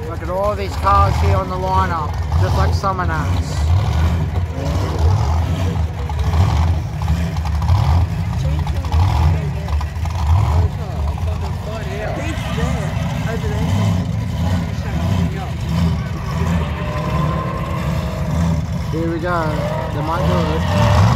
Look at all these cars here on the lineup, just like summer nights. Here we go, they might do it.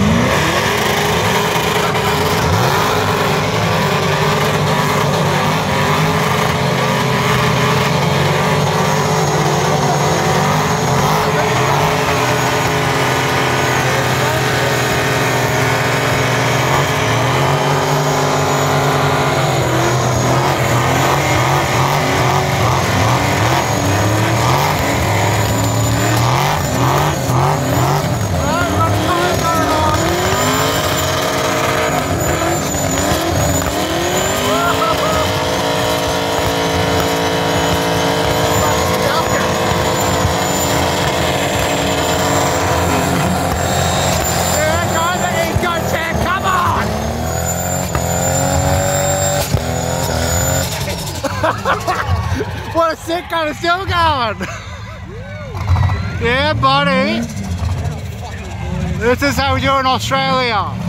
What a sick guy, it's still going! Yeah, buddy! This is how we do in Australia.